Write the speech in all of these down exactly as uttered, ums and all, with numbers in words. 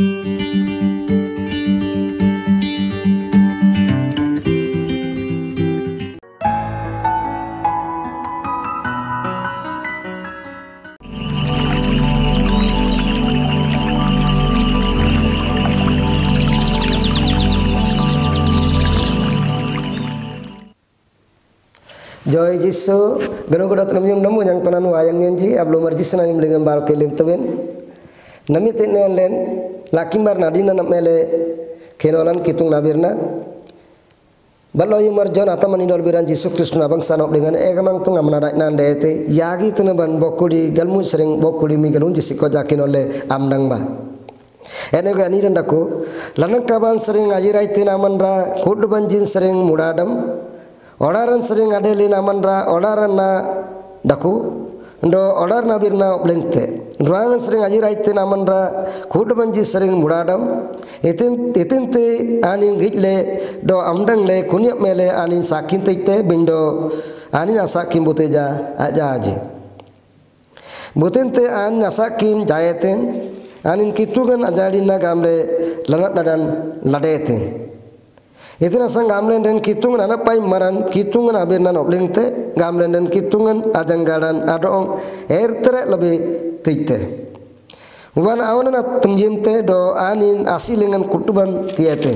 Joy Jisu, gano ko dato namyong namu yang tonan wayang nyanji, ablo marjisu na yung lingan baro kelim tawin. Nami tinne len, lakimbar nadina nam mele kenolan kitung nabirna. Balo yung marjon ata manindol biran Jisu Kristus na bang sanop dengan egamang tunga manadak nande ete, yagi tenaban bokuli galmu sering bokuli mi galun jisi ko jakin ole amdang ba. Ene ga ni dandaku, lanang kaban sering ajirai tinamandra, kudu banjin sering mudadam. Odaran sering adeli namandra odaran na daku ndo odar na birna oblengte ruangan sering ajiraite namandra kudu banji sering muradam itin itinte anin gidle do amdang le kunyap mele anin sakin teite bindo anin asakin buteja aja aji butente an asakin jayeten anin kitugan ajalina gamle lanat dadan ladeten itina sang gamlen dan kitungan anak pai maran kitungan abirna oblengte gamlen dan kitungan ajanggaran adong ertere lebih tite wan awana tumjimte do anin asilingan kutuban tiete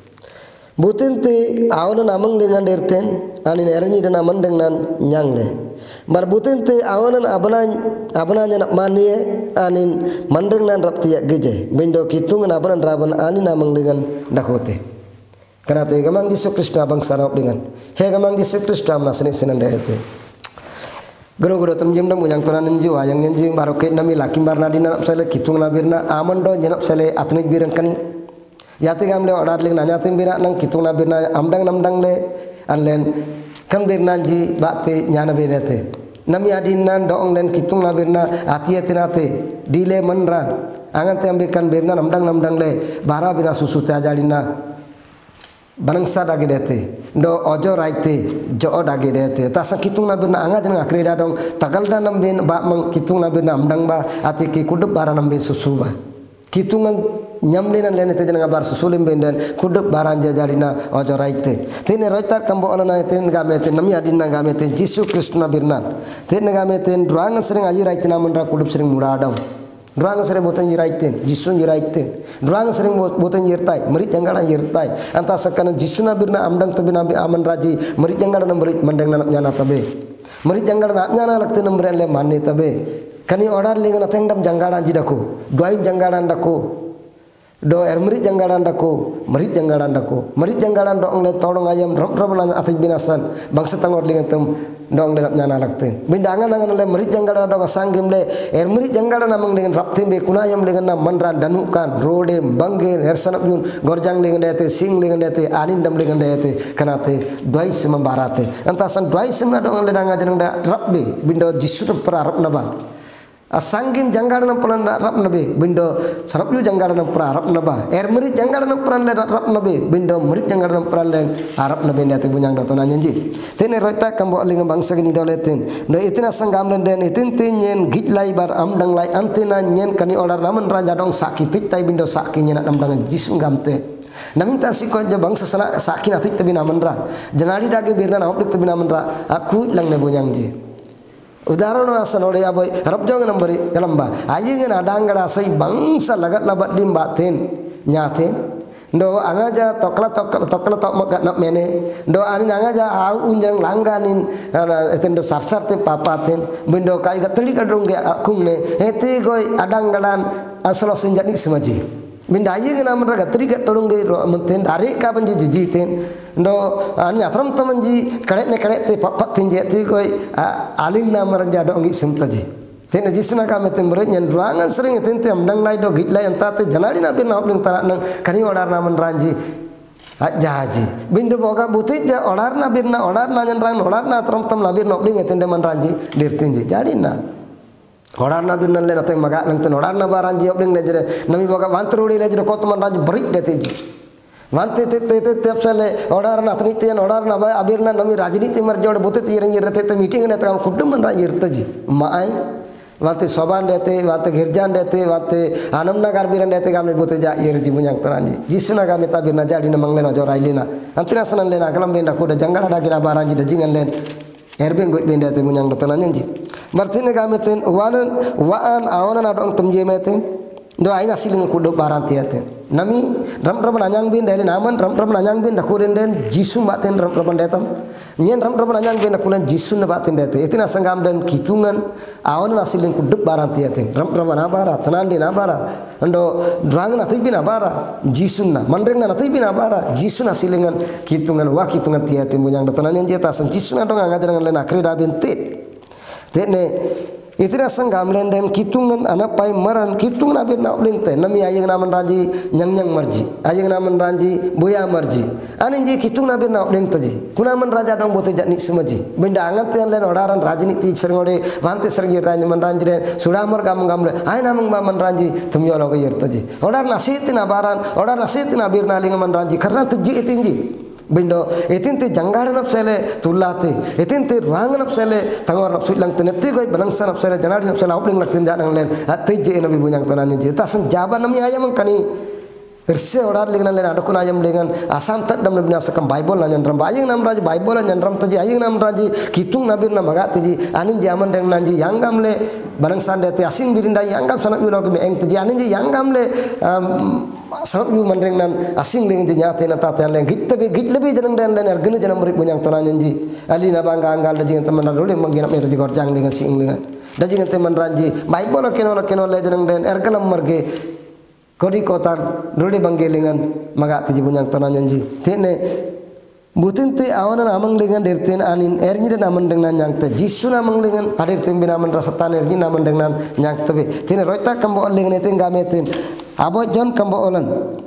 butente awana namang dengan derten anin erenyi dan aman dengan nyangle mar butente awana abana abana nak manie anin mandeng nan raptiak geje bindo kitungan abana raban anin namang dengan dakote karena te gamang Yesus Kristus abang sanop dengan he gamang Yesus Kristus amna seni senan dete gero-gero tumjem dam yang tonan nji wayang nji baroke nami lakim barna dina sele kitung nabirna amando jenap sele atnik biran kani yati gamle order ling nanya tim bira nang kitung nabirna amdang namdang le anlen kan birna nji bakte nyana birete nami adinan doong den kitung nabirna atiatinate dile manran angan te ambekan birna namdang namdang le bara bina susu te ajalina Bangsa dagi dete, do ojo raite, jo dagi dete. Tasa kitung nabi na anga jeneng akreda dong. Tagal da nambin ba mang kitung nabi na amdang ba ati ki kudup bara nambin susu ba. Kitungan nyamlinan lene te jeneng abar susulim benden kudup baran jajarina ojo raite. Tene roitar kambo olana ten gameten nami adin na gameten Yesus Kristus nabirnan. Tene gameten ruangan sering aji raite namandra kudup sering muradam. Durang sering boten yiraitin, Jisun yiraitin. Durang sering boten yirtai, merit jangan yirtai. Antara sekarang Jisun nabirna amdang tabi nabi aman raji, merit jangan merit mandeng nanap nyana tabe. Merit jangan nak nyana lakti nambren le mani tabe. Kani order lingan atengdam janggaran jidaku, doain janggaran daku. Do er merit janggaran daku, merit janggaran daku. Merit janggaran doang le tolong ayam rob rob atik binasan. Bangsa tangor lingan tem dong denap nyana lakten bindangan angan le merit janggala dong sanggim le er merit janggala namang dengan rapten be kunayam dengan nam mandran danukan rode bangge er sanap yun gorjang dengan dete sing dengan dete anin dam dengan dete kanate doi semembarate antasan doi semna dong le danga jeneng da rabbe bindo Jisu prarap naba asanggim janggala nam pelan rap nabe bindo sarap yu janggala nam prarap naba er merit janggala nam pelan le rap nabe bindo merit janggala nam pelan le arap nabe ndate bunyang doto nanyanji tene roita kambo linga bangsa gini doletin no itina sanggam len den itin tinyen gitlai bar amdang lai antina nyen kani olar naman raja dong sakitik tai bindo sakinya nak namdang Jisu gamte naminta siko ja bangsa sana sakin atik tabi namandra janari dage birna na oplik tabi namandra aku lang ne bunyang ji udaharan asa nore aboy rabjong nambari kalamba aying na dangara sai bangsa lagat labat dimbaten nyaten ndo angaja tokla tokla tokla tok magat nak mene ndo anin angaja au unjang langganin etendo sarsar te papaten bindo kai gatli kadrong ge akung ne eti goi adang gadan asalo senjani semaji binda aying na amra gatri gatolong ge menten dari ka banji jijiten ndo ani atram tamanji karet ne karet te papat tinje ti goi alin na maranja dong gi semtaji tena Jisuna kame tembre nyen ruangan sering tente amdang lai do gitlai antate janari na birna opling tarak nang kani odar na manranji jaji bindo boga butija odar na birna odar na nyen rang odar na atram tam labir opling etende manranji dirtinji jadi na odar na birna le nateng maga nang ten odar na baranji opling le jere nami boga wantrudi le jere kotuman ranji berik deteji Wanti te te te tiap sale order na atni te order na ba abirna nami rajniti marjod bote te yereng yerete te meeting ne ta kudum man ra yertaji maai Wate soban dete, wate girjan dete, wate anam nagar biran dete kami bote ja yer jibu yang teranji. Jisuna kami tabir na jadi na manglena jorai lena. Antina sanan lena kalam benda kuda janggal ada kira baranji da jingan len. Erbeng got benda te munyang dotanan nji. Martine kami ten wanan waan aonan adong temje meten. Do aina siling kudo baranti aten. Nami ram ram nanyang bin dari naman ram ram nanyang bin dakuren den jisu baten ram ram detam. Nyen ram ram nanyang bin dakulen jisu na baten dete. Itina sangam den kitungan aonan asiling kudo baranti aten. Ram ram nabara tanan din nabara. Ando drang na tibi nabara jisu na mandreng na tibi nabara jisu na silingan kitungan wa kitungan tiaten munyang dotanan nyen jeta san jisu na dong ngajaran len akhir da bin tit. Tene itina sanggam lenden kitungan anak pai maran kitung nabi nak lente nami ayang naman ranji nyang nyang marji ayang naman ranji boya marji anin ji kitung nabi nak lente ji kuna man raja dong bote jatni semaji benda angat yang len odaran rajini ti serngode vante sergi ranji man ranji ren suramar gam gam le ay namang ba man ranji tumyo lo yer taji odar nasitina baran odar nasitina birna linga man ranji karena teji itinji Bindo etinte janggar nap sele tulate etinte ruang nap sele tangor nap sulang teneti koi banangsa nap sele janar nap sele opling lak tinja nang len atte je nabi bunyang tananya je tasan jaban namni ayam kani erse orar lingan len adukun ayam lingan asam tat dam nabi nasakam bible nanyan ram ayang nam raji bible nanyan ram taji ayang nam raji kitung nabi nam maga taji anin jaman deng nanji yanggam le banangsa dete asing birinda yanggam sanak yu log me eng taji anin je yanggam le sangat yu mandreng nan asing dengan jenyate na tatan leng git tapi git lebih jeneng dan len ergene jeneng murid bunyang tananya ji ali na bangga anggal da jeneng teman role manginap me taji gorjang dengan sing dengan da jeneng teman ranji bible keno keno le jeneng den ergalam marge kodi kotan role banggelingan maga taji bunyang tananya ji tene butinte awana amang dengan derten anin erni dan amang dengan nyang te jisu namang dengan hadir tembe naman rasatan erni naman dengan nyang tebe tene roita kambo lengan eten gametin abo jon kambo olan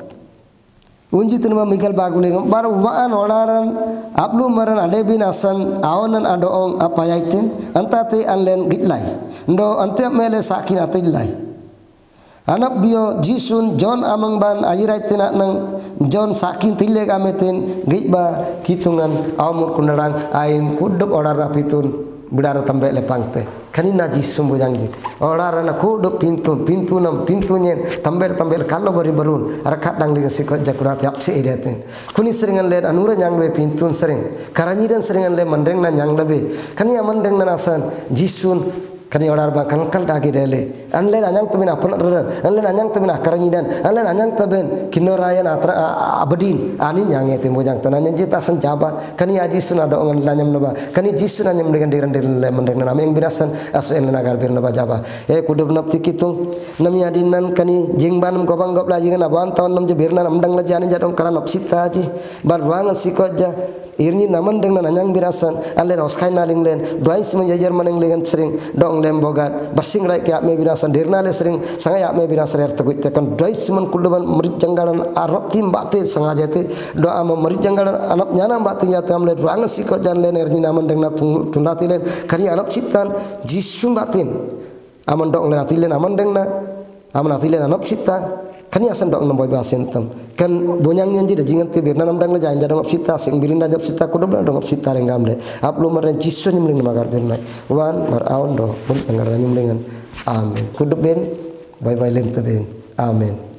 unji tinma migal baguling bar waan olaran ablu maran ade bin asan aonan adoong apayaitin antate anlen gitlai ndo ante mele sakin atillai anak bio jisun jon amang ban ayirai tina nang jon sakin tille gametin gitba kitungan awmur kundarang ain kudup orar rapitun budara tambe lepangte kanina jisum bujangji orar na kudup pintu pintu nam pintunya tambe tambe kallo bari barun arakat dang dengan sikot jakurat yap se iraten kuni seringan le anura nyang le pintun sering karanyi dan seringan le mandeng na nyang lebe kani amandeng na nasan jisun kani orar ba kankal dagi dele anle anyang tabin apon ran anle anyang tabin akaranyi dan anle anyang taben kinorayan atra abadin ani nyang ete mojang tananya jita san jaba kani aji suna do ngan lanyam noba kani jisuna nyam dengan diran diran le mandeng na ameng binasan aso en nagar bir noba jaba e kudub nap tikitung nami adinan kani jingbanam gobang gop la jingan aban tawn nam je birna namdang la jani jadong karan opsita ji bar ruangan sikoja irni naman dengan anyang birasan allen oskai naling len doain semua jajar maneng lengan sering dong lem bogat basing rai kya me birasan dirna le sering sanga ya me birasan er tegut tekan doain semua kuluban merit janggalan arab tim batil sengaja te doa am merit janggalan anap nyana batil ya tam le ruang sikot jan len erni naman dengan tundati len kari anap citan jisum batin aman dong len atilen aman dengan aman atilen anap cita kani asan dok namboy basen tam kan bonyang nyanji da jingan te birna namdang la janja dong sita sing birinda jap sita kudo bla dong sita rengam de aplu maren jisun nyum ling magar birna wan mar aun do pun anggar nyum lengan amin kudo ben bye bye lem te ben amin.